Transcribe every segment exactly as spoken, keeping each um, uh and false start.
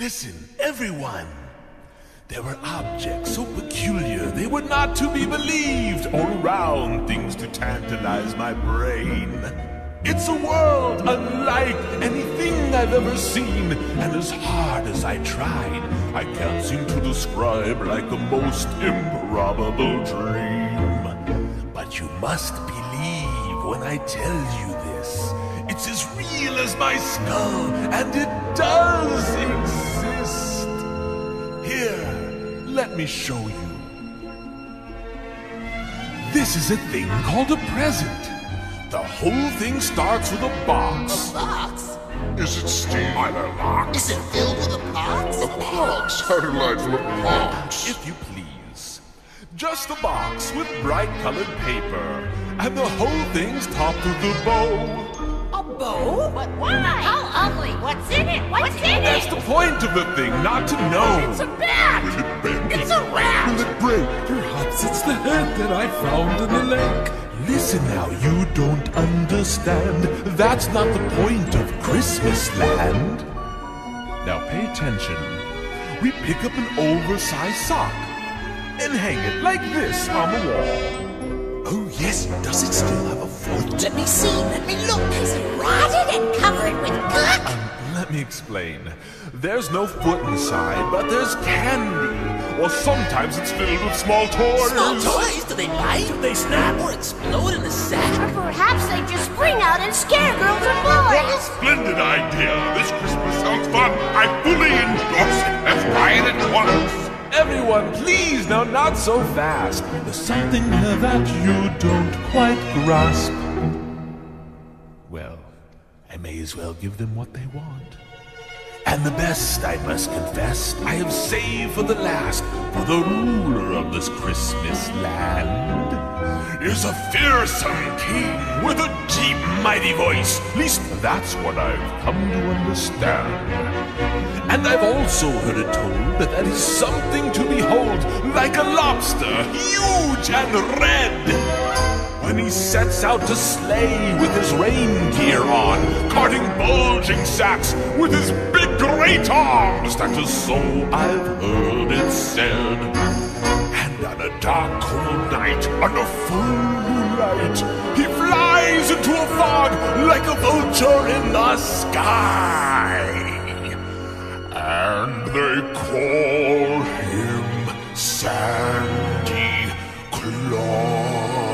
Listen, everyone. There were objects so peculiar they were not to be believed, all around things to tantalize my brain. It's a world unlike anything I've ever seen, and as hard as I tried, I can't seem to describe like a most improbable dream. But you must believe when I tell you this. It's as real as my skull, and it does exist. Here, let me show you. This is a thing called a present. The whole thing starts with a box. A box? Is it still a box? Is it filled with a box? A box? How delightful, a box. If you please. Just a box with bright-colored paper. And the whole thing's topped with a bow. A bow? But why? How ugly. What's in it? What's in That's it? the point of the thing, not to know. It's a bat. Will it bend? It's a rat. Will it break? Perhaps it's the head that I found in the lake. Listen now, you don't understand. That's not the point of Christmas land. Now pay attention. We pick up an oversized sock and hang it like this on the wall. Oh yes, does it still have a foot? Let me see. Let me look. Is it rotted and covered with gunk? Um, let me explain. There's no foot inside, but there's candy. Or sometimes it's filled with small toys. Small toys? Do they bite? Do they snap? Or explode in a sack? Or perhaps they just spring out and scare girls and What a boys. splendid idea! This Christmas sounds fun! I fully endorse it! Let's try it at once! Everyone, please, now not so fast. There's something here that you don't quite grasp. Well, I may as well give them what they want. And the best, I must confess, I have saved for the last, for the ruler of this Christmas land is a fearsome king with a deep, mighty voice. At least that's what I've come to understand. And I've also heard it told that that is something to behold, like a lobster, huge and red, when he sets out to slay with his reindeer on, carting bulging sacks with his big great arms. That is so I've heard it said. And on a dark cold night, under full moonlight, he flies into a fog like a vulture in the sky. And they call him Sandy Claus.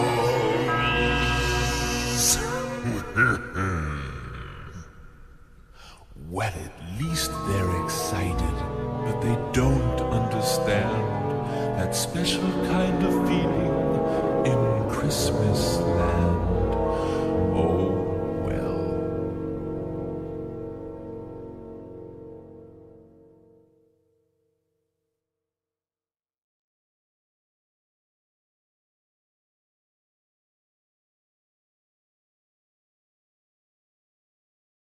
Well, at least they're excited, but they don't understand that special kind of feeling in Christmas